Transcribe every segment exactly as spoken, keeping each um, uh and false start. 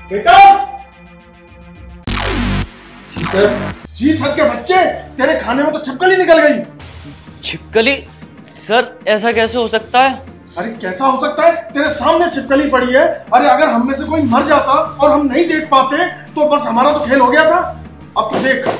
बेटा। जी सर। जी सर के बच्चे, तेरे खाने में तो छिपकली निकल गई। छिपकली? सर ऐसा कैसे हो सकता है? अरे कैसा हो सकता है, तेरे सामने छिपकली पड़ी है। अरे अगर हम में से कोई मर जाता और हम नहीं देख पाते तो बस हमारा तो खेल हो गया था। अब तो देख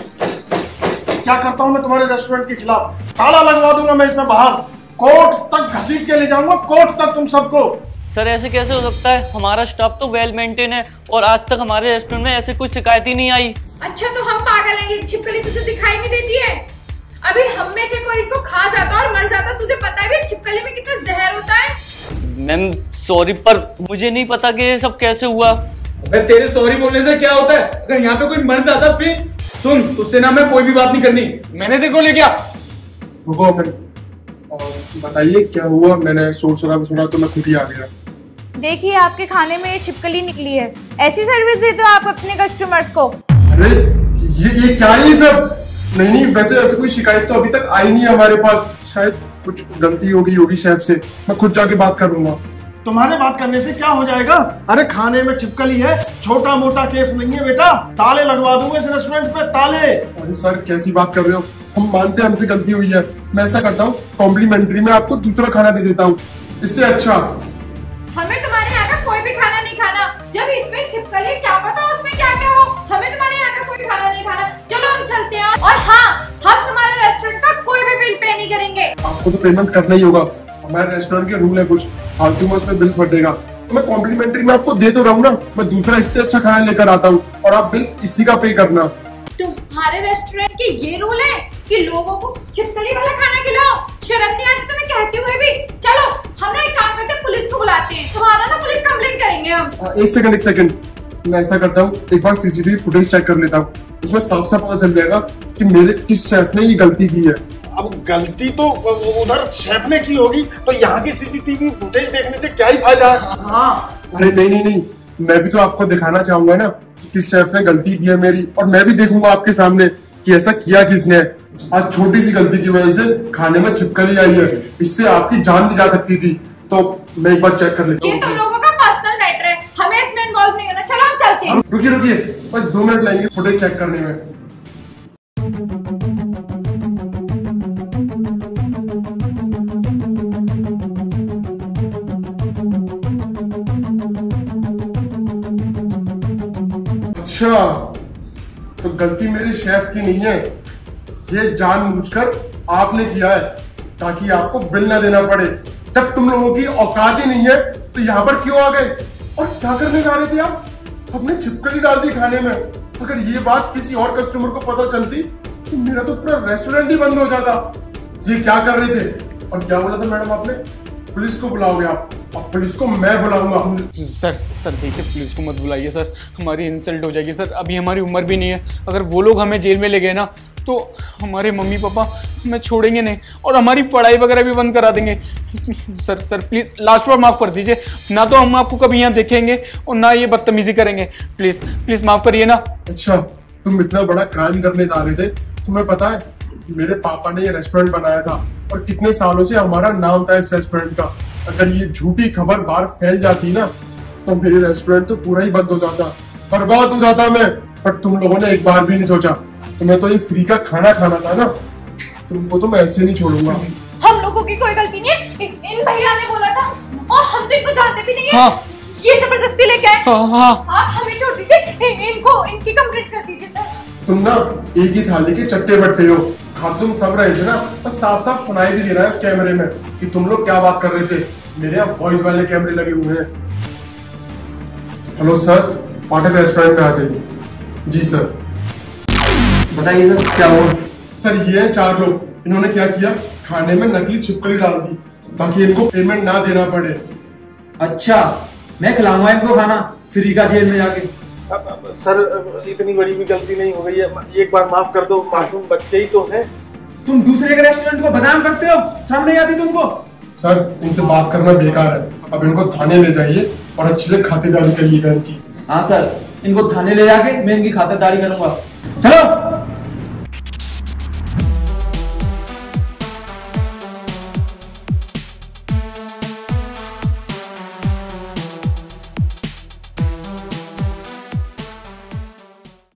क्या करता हूं मैं तुम्हारे रेस्टोरेंट के खिलाफ। ताला लगवा दूंगा मैं इसमें बाहर, कोर्ट तक घसीट के ले जाऊंगा, कोर्ट तक तुम सबको। सर ऐसे कैसे हो सकता है? हमारा स्टाफ तो वेल मेंटेन है और आज तक हमारे रेस्टोरेंट में ऐसी कोई शिकायत ही नहीं आई। अच्छा तो हम पागल हैं, ये छिपकली तुझे दिखाई नहीं देती है? अभी हम में से कोई इसको खा जाता और मर जाता, तुझे पता है भी छिपकली में कितना जहर होता है। मैम सॉरी, पर मुझे नहीं पता कि ये सब कैसे हुआ। अबे तेरे सॉरी बोलने से क्या होता है? अगर यहाँ पे कोई मर जाता फिर? सुन, तुझसे ना मैं कोई भी बात नहीं करनी, मैंने तेरे को ले गया। रुको और बताइए क्या हुआ। मैंने शोर शराबा सुना तो मैं खुद ही आ गया। देखिए आपके खाने में ये छिपकली निकली है। ऐसी सर्विस देते हो आप अपने कस्टमर्स को? अरे ये ये क्या है ये सब? नहीं नहीं, वैसे ऐसे कोई शिकायत तो अभी तक आई नहीं है हमारे पास। शायद कुछ गलती होगी होगी शेफ से। मैं खुद जाके बात करूंगा। तुम्हारे बात करने से क्या हो जाएगा? अरे खाने में छिपकली है, छोटा मोटा केस नहीं है बेटा। ताले लगवा दूंगा इस रेस्टोरेंट पे, ताले। अरे सर कैसी बात कर रहे हो? हम मानते हैं हमसे गलती हुई है। मैं ऐसा करता हूँ, कॉम्प्लीमेंट्री में आपको दूसरा खाना दे देता हूँ। इससे अच्छा हमें तुम्हारे यहाँ का कोई भी खाना नहीं खाना। जब इसमें छिपकली, क्या पता उसमें क्या क्या हो। हमें तुम्हारे यहाँ का कोई खाना नहीं खाना। चलो हम चलते हैं। और हाँ, हम तुम्हारे रेस्टोरेंट का कोई भी बिल पे नहीं करेंगे। आपको तो पेमेंट करना ही होगा, हमारे रेस्टोरेंट के रूल है कुछ। फालतू में उसमें बिल फटेगा। तो मैं कॉम्प्लीमेंट्री में आपको दे तो रहा हूँ ना, मैं दूसरा इससे अच्छा खाना लेकर आता हूँ और आप बिल इसी का पे करना। तुम्हारे रेस्टोरेंट के ये रूल है कि लोगों को छिपकली वाला खाना खिलाओ? शर्म नहीं आती तुम्हें कहते हुए भी? चलो हम ना एक काम करते हैं, पुलिस को बुलाते हैं। तुम्हारा ना पुलिस कंप्लेंट करेंगे हम। एक सेकंड एक सेकंड मैं ऐसा करता हूँ, एक बार सीसीटीवी फुटेज चेक कर लेता हूँ। उसमें साफ साफ पता चल जाएगा कि मेरे किस शेफ ने ये गलती की है। अब गलती तो उधर शेफ ने की होगी, तो यहाँ की सीसीटीवी फुटेज देखने से क्या ही फायदा है? हाँ। अरे नहीं नहीं नहीं, मैं भी तो आपको दिखाना चाहूंगा ना कि किस शेफ ने गलती की है मेरी, और मैं भी देखूंगा आपके सामने कि ऐसा किया किसने। आज छोटी सी गलती की वजह से खाने में छिपकली आई है, इससे आपकी जान भी जा सकती थी। तो मैं एक बार चेक कर लेता हूँ। ये तुम लोगों का पर्सनल मैटर है, हमें इसमें इन्वॉल्व नहीं होना। चलो हम चलते हैं। रुकिए रुकिए, बस दो मिनट लगेंगे फुटेज चेक करने में। अच्छा तो गलती मेरे शेफ की नहीं है, ये जानबूझकर आपने किया है ताकि आपको बिल ना देना पड़े। जब तुम लोगों की औकात ही नहीं है तो यहाँ पर क्यों आ गए? और क्या करने जा रहे थे आप? हमने छिपकली डाल दी खाने में। अगर ये बात किसी और कस्टमर को पता चलती तो मेरा तो पूरा रेस्टोरेंट ही बंद हो जाता। ये क्या कर रहे थे? और क्या बोला था मैडम आपने? पुलिस को बुलाओगे आप? और पुलिस को मैं बुलाऊंगा। सर सर देखिए, पुलिस को मत बुलाइए सर, हमारी इंसल्ट हो जाएगी सर। अभी हमारी उम्र भी नहीं है, अगर वो लोग हमें जेल में ले गए ना तो हमारे मम्मी पापा हमें छोड़ेंगे नहीं और हमारी पढ़ाई वगैरह भी बंद करा देंगे। सर सर प्लीज लास्ट बार माफ कर दीजिए, ना तो हम आपको कभी यहाँ देखेंगे और ना ये बदतमीजी करेंगे। प्लीज प्लीज माफ करिए ना। अच्छा तुम इतना बड़ा क्राइम करने जा रहे थे? तुम्हें पता है मेरे पापा ने ये रेस्टोरेंट बनाया था और कितने सालों से हमारा नाम था इस रेस्टोरेंट का। अगर ये झूठी खबर बाहर फैल जाती ना तो मेरे रेस्टोरेंट तो पूरा ही बंद हो जाता, बर्बाद हो जाता मैं। पर तुम लोगों ने एक बार भी नहीं सोचा। तुम्हें तो ये फ्री का खाना खाना था ना, तुमको तो मैं ऐसे नहीं छोड़ूंगा। हम लोगों की कोई गलती नहीं है, इन भैया ने बोला था और हम तो इनको जानते भी नहीं है। हाँ। ये जबरदस्ती लेके आए। हाँ, हाँ। आप हमें छोड़ दीजिए, इनको इनकी कंप्लेंट कर दीजिए सर। तुम ना एक ही थाली के चट्टे बट्टे हो। खा तुम सब रहे थे ना, बस साफ साफ सुनाई भी दे रहा है उस कैमरे में कि तुम लोग क्या बात कर रहे थे। मेरे यहाँ वॉइस वाले कैमरे लगे हुए हैं। हेलो सर, पाठक रेस्टोरेंट में आ जाइए। जी सर। बताइए सर क्या हुआ? सर ये है चार लोग, इन्होंने क्या किया, खाने में नकली छिपकली डाल दी ताकि इनको पेमेंट ना देना पड़े। अच्छा, मैं खिलाऊंगा इनको खाना फ्री का जेल में जाके। सर इतनी बड़ी भी गलती नहीं हो गई है, एक बार माफ कर दो, मासूम बच्चे ही तो हैं। तुम दूसरे के रेस्टोरेंट को बदनाम करते हो, शर्म नहीं आती तुमको? सर इनसे बात करना बेकार है, अब इनको थाने ले जाइए और अच्छे से खातिरदारी करिएगा इनकी। हाँ सर, इनको थाने ले जाके मैं इनकी खातिरदारी करूंगा। चलो।